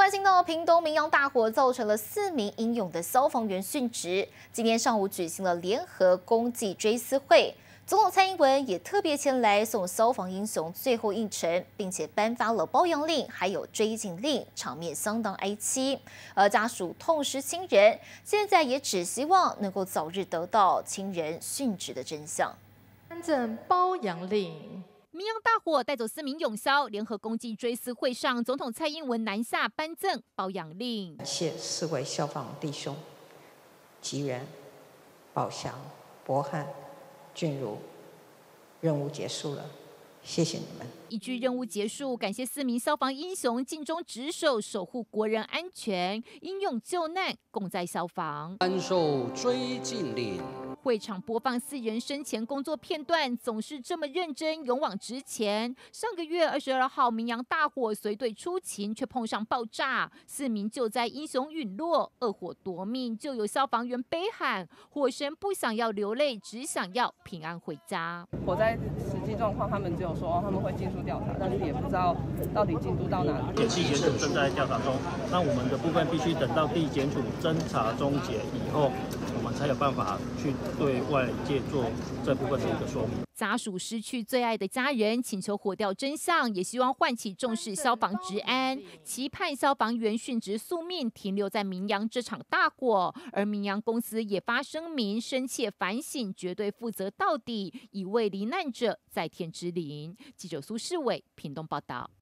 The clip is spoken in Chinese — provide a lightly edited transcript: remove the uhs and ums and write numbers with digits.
关心到屏东明阳大火造成了4名英勇的消防员殉职，今天上午举行了联合公祭追思会。总统蔡英文也特别前来送消防英雄最后一程，并且颁发了褒扬令，还有追敬令，场面相当哀戚。而家属痛失亲人，现在也只希望能够早日得到亲人殉职的真相。 颁赠褒扬令。 明阳大火带走4名勇消，联合公祭追思会上，总统蔡英文南下颁赠褒扬令。 感谢4位消防弟兄，吉仁、宝祥、博翰、俊如，任务结束了，谢谢你们。 一句任务结束，感谢4名消防英雄尽忠职守，守护国人安全，英勇救难，共在消防。 颁授追敬令。 会场播放4人生前工作片段，总是这么认真、勇往直前。上个月22号，明阳大火随队出勤，却碰上爆炸，4名救灾英雄陨落，恶火夺命，就有消防员悲喊：火神不想要流泪，只想要平安回家。 火灾实际状况，他们只有说他们会尽速调查，但是也不知道到底进度到哪里。 地检署正在调查中，那我们的部分必须等到地检署侦查终结以后，我们才有办法去对外界做这部分的一个说明。 家属失去最爱的家人，请求火调真相，也希望唤起重视消防治安，期盼消防员殉职宿命停留在明阳这场大火。而明阳公司也发声明，深切反省，绝对负责到底，以为罹难者在天之灵。记者苏世伟屏东报道。